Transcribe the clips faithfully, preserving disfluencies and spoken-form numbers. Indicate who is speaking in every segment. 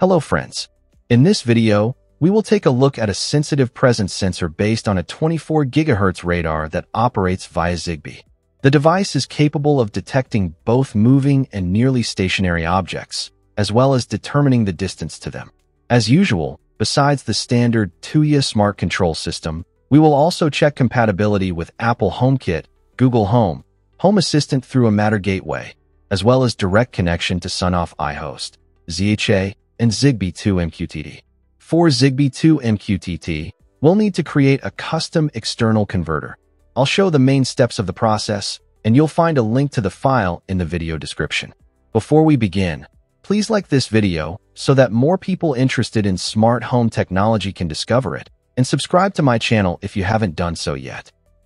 Speaker 1: Hello friends. In this video, we will take a look at a sensitive presence sensor based on a twenty-four gigahertz radar that operates via Zigbee. The device is capable of detecting both moving and nearly stationary objects, as well as determining the distance to them. As usual, besides the standard Tuya Smart control system, we will also check compatibility with Apple Homekit, Google Home, Home Assistant through a Matter gateway, as well as direct connection to Sonoff iHost, Z H A, and zigbee two M Q T T. For zigbee two M Q T T, we'll need to create a custom external converter. I'll show the main steps of the process, and you'll find a link to the file in the video description. Before we begin, please like this video so that more people interested in smart home technology can discover it, and subscribe to my channel if you haven't done so yet.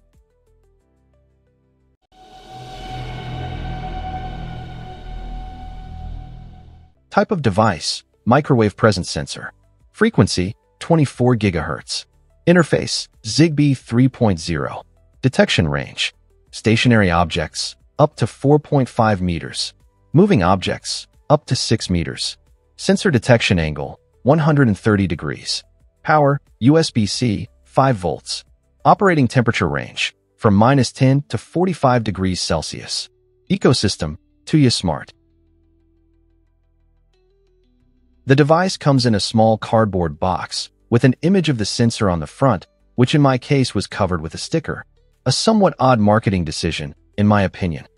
Speaker 1: Type of device: microwave presence sensor. Frequency: twenty-four gigahertz. Interface: Zigbee three point zero. Detection range: stationary objects, up to four point five meters. Moving objects, up to six meters. Sensor detection angle, one hundred thirty degrees. Power, U S B C, five volts. Operating temperature range, from minus ten to forty-five degrees Celsius. Ecosystem: Tuya Smart. The device comes in a small cardboard box with an image of the sensor on the front, which in my case was covered with a sticker. A somewhat odd marketing decision, in my opinion.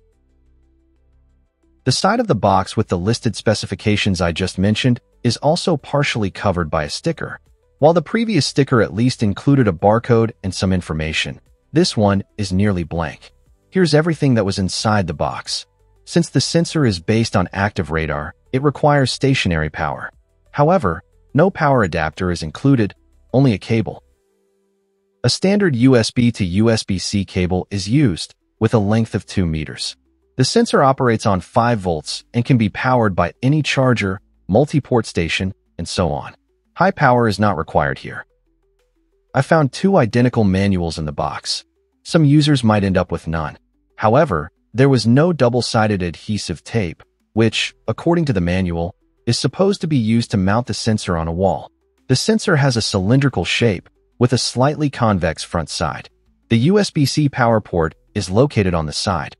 Speaker 1: The side of the box with the listed specifications I just mentioned is also partially covered by a sticker. While the previous sticker at least included a barcode and some information, this one is nearly blank. Here's everything that was inside the box. Since the sensor is based on active radar, it requires stationary power. However, no power adapter is included, only a cable. A standard U S B to U S B C cable is used, with a length of two meters. The sensor operates on five volts and can be powered by any charger, multi-port station, and so on. High power is not required here. I found two identical manuals in the box. Some users might end up with none. However, there was no double-sided adhesive tape, which, according to the manual, is supposed to be used to mount the sensor on a wall. The sensor has a cylindrical shape with a slightly convex front side. The U S B C power port is located on the side.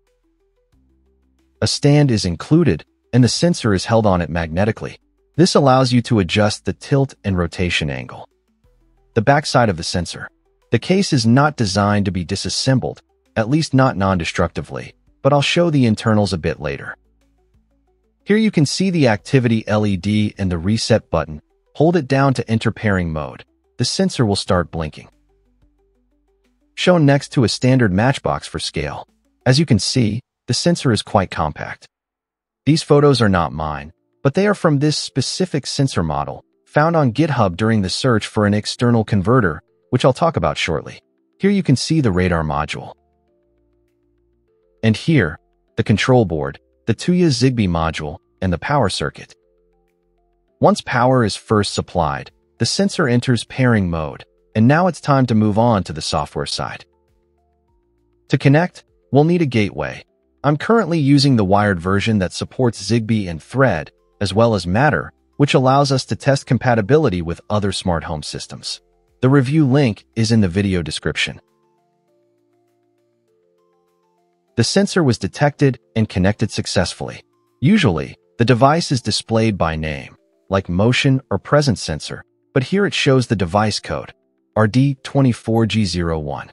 Speaker 1: A stand is included, and the sensor is held on it magnetically. This allows you to adjust the tilt and rotation angle. The backside of the sensor. The case is not designed to be disassembled, at least not non-destructively, but I'll show the internals a bit later. Here you can see the activity L E D and the reset button. Hold it down to enter pairing mode. The sensor will start blinking. Shown next to a standard matchbox for scale. As you can see, the sensor is quite compact. These photos are not mine, but they are from this specific sensor model, found on GitHub during the search for an external converter, which I'll talk about shortly. Here you can see the radar module. And here, the control board, the Tuya Zigbee module, and the power circuit. Once power is first supplied, the sensor enters pairing mode, and now it's time to move on to the software side. To connect, we'll need a gateway. I'm currently using the wired version that supports Zigbee and Thread, as well as Matter, which allows us to test compatibility with other smart home systems. The review link is in the video description. The sensor was detected and connected successfully. Usually, the device is displayed by name, like motion or presence sensor, but here it shows the device code, R D twenty-four G zero one.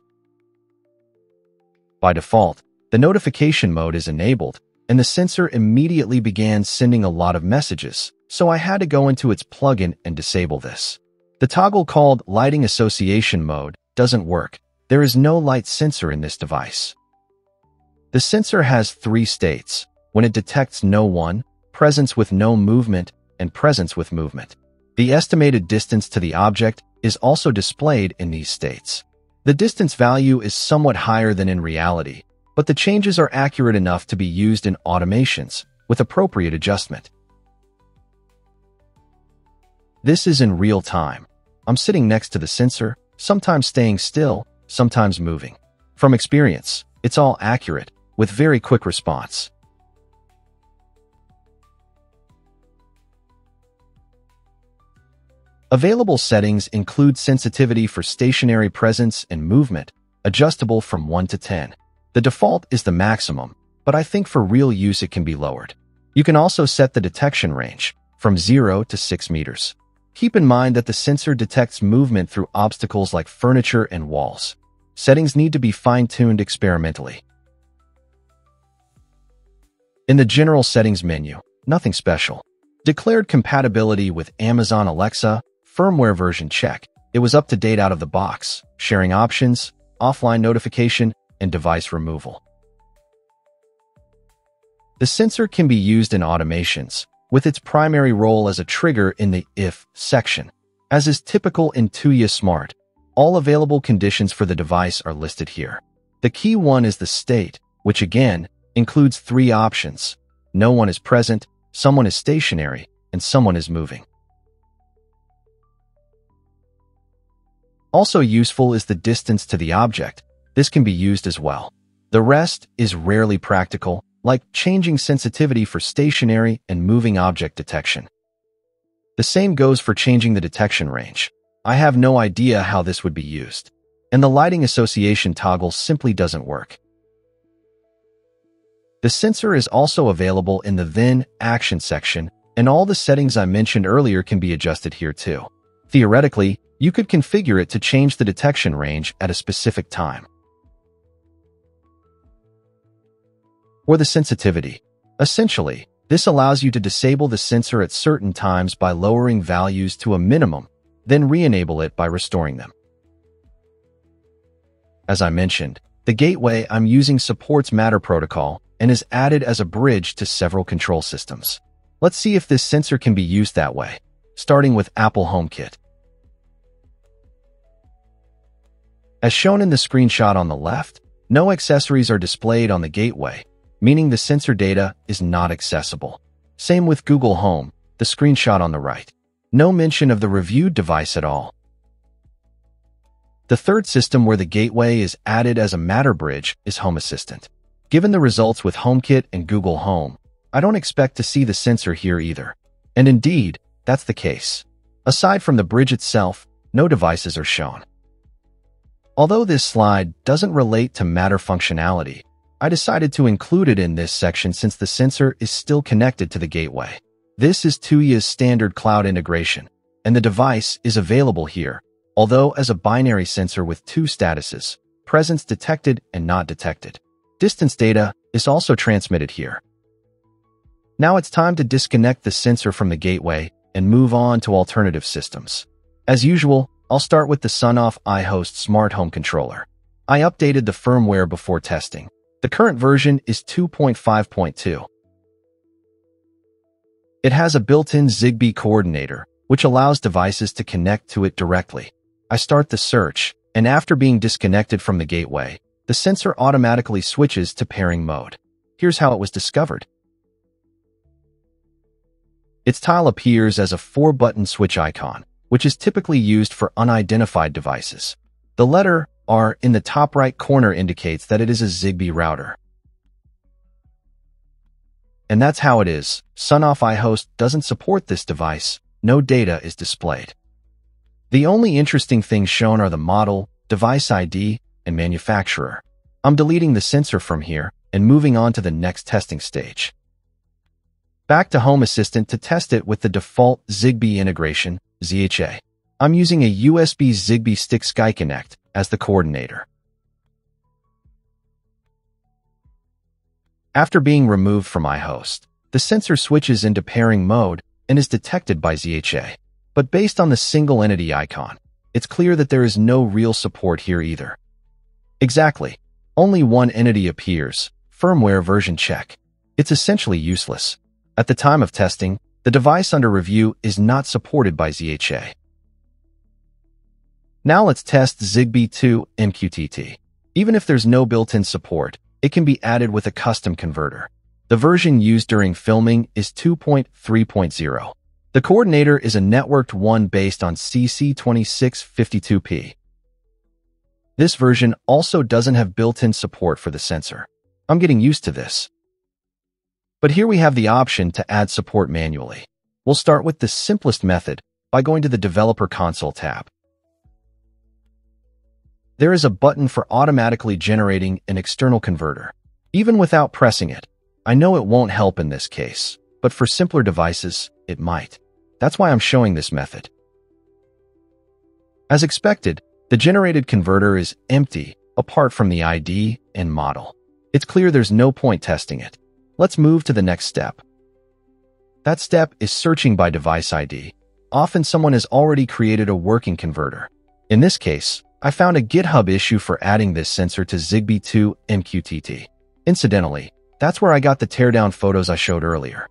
Speaker 1: By default, the notification mode is enabled, and the sensor immediately began sending a lot of messages, so I had to go into its plugin and disable this. The toggle called Lighting Association Mode doesn't work. There is no light sensor in this device. The sensor has three states: when it detects no one, presence with no movement, and presence with movement. The estimated distance to the object is also displayed in these states. The distance value is somewhat higher than in reality, but the changes are accurate enough to be used in automations with appropriate adjustment. This is in real time. I'm sitting next to the sensor, sometimes staying still, sometimes moving. From experience, it's all accurate, with very quick response. Available settings include sensitivity for stationary presence and movement, adjustable from one to ten. The default is the maximum, but I think for real use it can be lowered. You can also set the detection range, from zero to six meters. Keep in mind that the sensor detects movement through obstacles like furniture and walls. Settings need to be fine-tuned experimentally. In the General Settings menu, nothing special. Declared compatibility with Amazon Alexa, firmware version check. It was up to date out of the box. Sharing options, offline notification, and device removal. The sensor can be used in automations, with its primary role as a trigger in the If section. As is typical in Tuya Smart, all available conditions for the device are listed here. The key one is the state, which again includes three options. No one is present, someone is stationary, and someone is moving. Also useful is the distance to the object. This can be used as well. The rest is rarely practical, like changing sensitivity for stationary and moving object detection. The same goes for changing the detection range. I have no idea how this would be used. And the lighting association toggle simply doesn't work. The sensor is also available in the Then Action section, and all the settings I mentioned earlier can be adjusted here too. Theoretically, you could configure it to change the detection range at a specific time. Or the sensitivity. Essentially, this allows you to disable the sensor at certain times by lowering values to a minimum, then re-enable it by restoring them. As I mentioned, the gateway I'm using supports Matter protocol and is added as a bridge to several control systems. Let's see if this sensor can be used that way, starting with Apple Homekit. As shown in the screenshot on the left, no accessories are displayed on the gateway, meaning the sensor data is not accessible. Same with Google Home, the screenshot on the right. No mention of the reviewed device at all. The third system where the gateway is added as a Matter bridge is Home Assistant. Given the results with HomeKit and Google Home, I don't expect to see the sensor here either. And indeed, that's the case. Aside from the bridge itself, no devices are shown. Although this slide doesn't relate to Matter functionality, I decided to include it in this section since the sensor is still connected to the gateway. This is Tuya's standard cloud integration, and the device is available here, although as a binary sensor with two statuses, presence detected and not detected. Distance data is also transmitted here. Now it's time to disconnect the sensor from the gateway and move on to alternative systems. As usual, I'll start with the Sonoff iHost Smart Home Controller. I updated the firmware before testing. The current version is two point five point two. It has a built-in Zigbee coordinator, which allows devices to connect to it directly. I start the search, and after being disconnected from the gateway, the sensor automatically switches to pairing mode. Here's how it was discovered. Its tile appears as a four-button switch icon, which is typically used for unidentified devices. The letter R in the top right corner indicates that it is a Zigbee router. And that's how it is. Sonoff iHost doesn't support this device. No data is displayed. The only interesting things shown are the model, device I D, and manufacturer. I'm deleting the sensor from here and moving on to the next testing stage. Back to Home Assistant to test it with the default Zigbee integration, Z H A. I'm using a U S B Zigbee stick SkyConnect as the coordinator. After being removed from iHost, the sensor switches into pairing mode and is detected by Z H A. But based on the single entity icon, it's clear that there is no real support here either. Exactly. Only one entity appears, firmware version check. It's essentially useless. At the time of testing, the device under review is not supported by Z H A. Now let's test zigbee two M Q T T. Even if there's no built-in support, it can be added with a custom converter. The version used during filming is two point three point zero. The coordinator is a networked one based on C C twenty-six fifty-two P. This version also doesn't have built-in support for the sensor. I'm getting used to this. But here we have the option to add support manually. We'll start with the simplest method, by going to the Developer Console tab. There is a button for automatically generating an external converter. Even without pressing it, I know it won't help in this case, but for simpler devices, it might. That's why I'm showing this method. As expected, the generated converter is empty, apart from the I D and model. It's clear there's no point testing it. Let's move to the next step. That step is searching by device I D. Often someone has already created a working converter. In this case, I found a GitHub issue for adding this sensor to zigbee two M Q T T. Incidentally, that's where I got the teardown photos I showed earlier.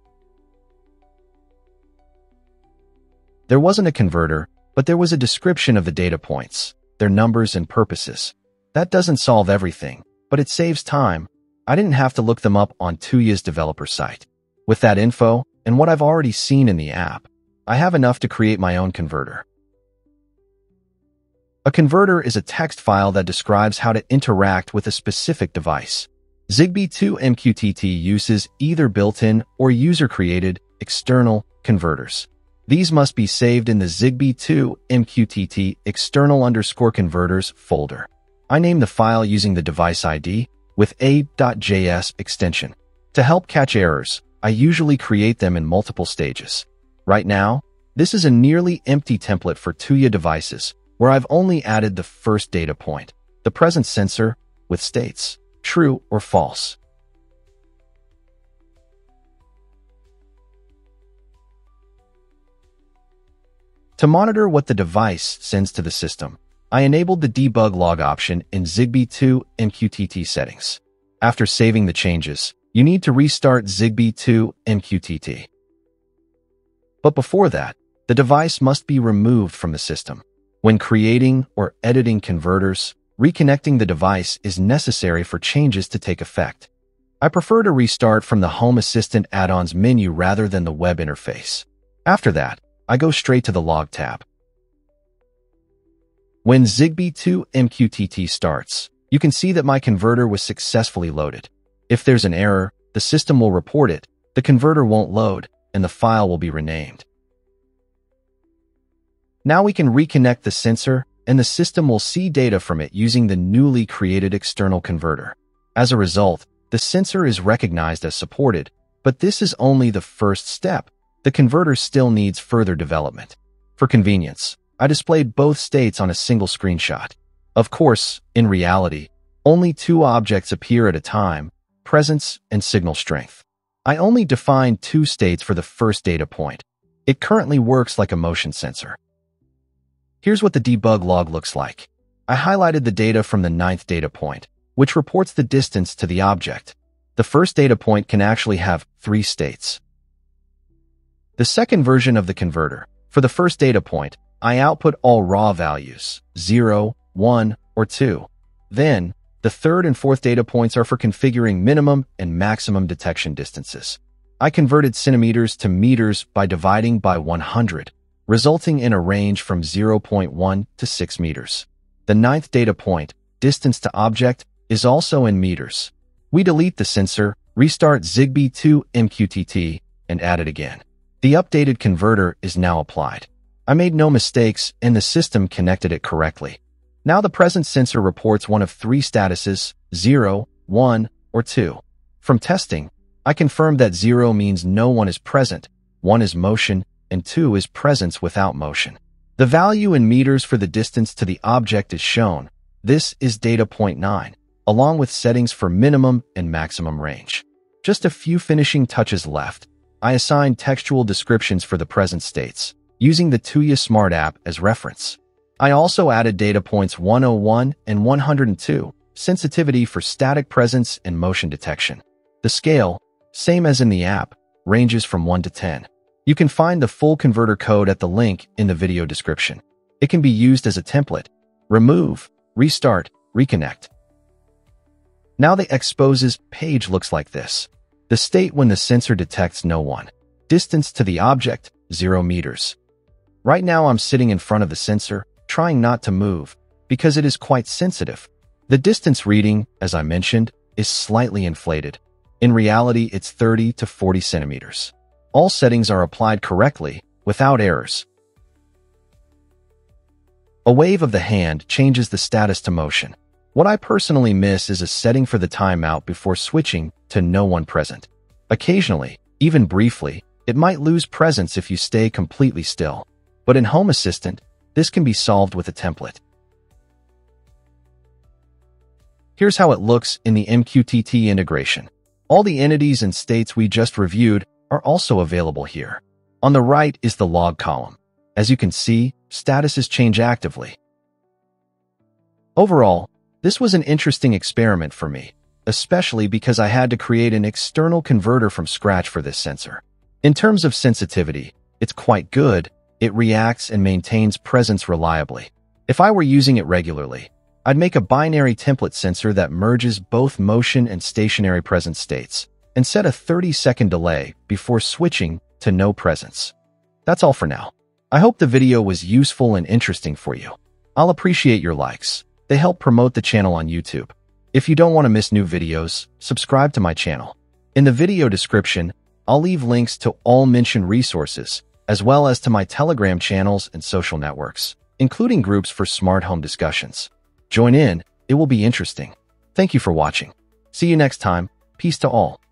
Speaker 1: There wasn't a converter, but there was a description of the data points, their numbers and purposes. That doesn't solve everything, but it saves time. I didn't have to look them up on Tuya's developer site. With that info, and what I've already seen in the app, I have enough to create my own converter. A converter is a text file that describes how to interact with a specific device. zigbee two M Q T T uses either built-in or user-created external converters. These must be saved in the zigbee two M Q T T external underscore converters folder. I name the file using the device I D with a .js extension. To help catch errors, I usually create them in multiple stages. Right now, this is a nearly empty template for Tuya devices, where I've only added the first data point, the present sensor, with states, true or false. To monitor what the device sends to the system, I enabled the debug log option in zigbee two M Q T T settings. After saving the changes, you need to restart zigbee two M Q T T. But before that, the device must be removed from the system. When creating or editing converters, reconnecting the device is necessary for changes to take effect. I prefer to restart from the Home Assistant add-ons menu rather than the web interface. After that, I go straight to the Log tab. When zigbee two M Q T T starts, you can see that my converter was successfully loaded. If there's an error, the system will report it, the converter won't load, and the file will be renamed. Now we can reconnect the sensor, and the system will see data from it using the newly created external converter. As a result, the sensor is recognized as supported, but this is only the first step. The converter still needs further development. For convenience, I displayed both states on a single screenshot. Of course, in reality, only two objects appear at a time, presence and signal strength. I only defined two states for the first data point. It currently works like a motion sensor. Here's what the debug log looks like. I highlighted the data from the ninth data point, which reports the distance to the object. The first data point can actually have three states. The second version of the converter, for the first data point, I output all raw values, zero, one, or two. Then, the third and fourth data points are for configuring minimum and maximum detection distances. I converted centimeters to meters by dividing by one hundred. Resulting in a range from zero point one to six meters. The ninth data point, distance to object, is also in meters. We delete the sensor, restart zigbee two M Q T T, and add it again. The updated converter is now applied. I made no mistakes, and the system connected it correctly. Now the present sensor reports one of three statuses, zero, one, or two. From testing, I confirmed that zero means no one is present, one is motion, and two is presence without motion. The value in meters for the distance to the object is shown. This is data point nine, along with settings for minimum and maximum range. Just a few finishing touches left. I assigned textual descriptions for the present states, using the Tuya Smart app as reference. I also added data points one oh one and one hundred two, sensitivity for static presence and motion detection. The scale, same as in the app, ranges from one to ten. You can find the full converter code at the link in the video description. It can be used as a template. Remove, restart, reconnect. Now the exposes page looks like this. The state when the sensor detects no one. Distance to the object, zero meters. Right now I'm sitting in front of the sensor, trying not to move, because it is quite sensitive. The distance reading, as I mentioned, is slightly inflated. In reality, it's thirty to forty centimeters. All settings are applied correctly, without errors. A wave of the hand changes the status to motion. What I personally miss is a setting for the timeout before switching to no one present. Occasionally, even briefly, it might lose presence if you stay completely still. But in Home Assistant, this can be solved with a template. Here's how it looks in the M Q T T integration. All the entities and states we just reviewed are also available here. On the right is the log column. As you can see, statuses change actively. Overall, this was an interesting experiment for me, especially because I had to create an external converter from scratch for this sensor. In terms of sensitivity, it's quite good. It reacts and maintains presence reliably. If I were using it regularly, I'd make a binary template sensor that merges both motion and stationary presence states, and set a thirty second delay before switching to no presence. That's all for now. I hope the video was useful and interesting for you. I'll appreciate your likes. They help promote the channel on YouTube. If you don't want to miss new videos, subscribe to my channel. In the video description, I'll leave links to all mentioned resources, as well as to my Telegram channels and social networks, including groups for smart home discussions. Join in, it will be interesting. Thank you for watching. See you next time. Peace to all.